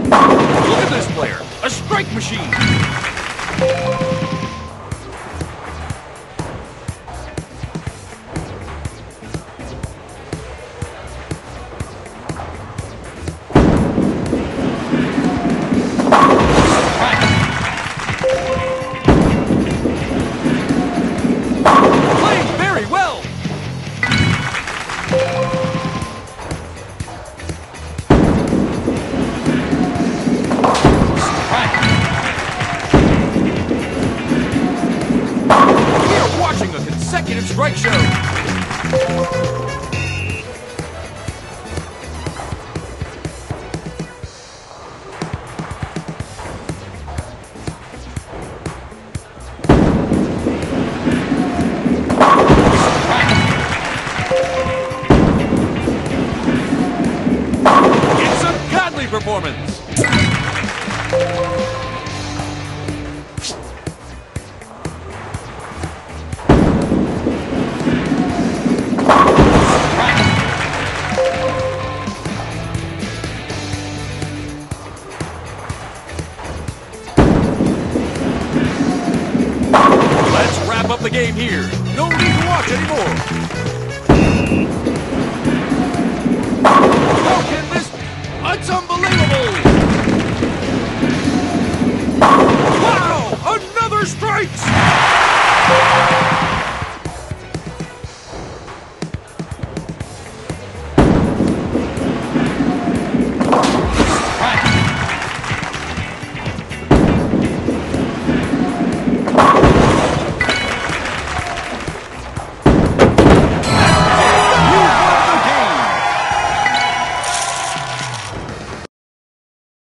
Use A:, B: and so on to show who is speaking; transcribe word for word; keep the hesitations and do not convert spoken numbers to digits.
A: Look at this player, a strike machine. Playing very well. Watching a consecutive strike show. It's a godly performance. Wrap up the game here. No need to watch anymore. How can this be? It's unbelievable. Wow! Another strike!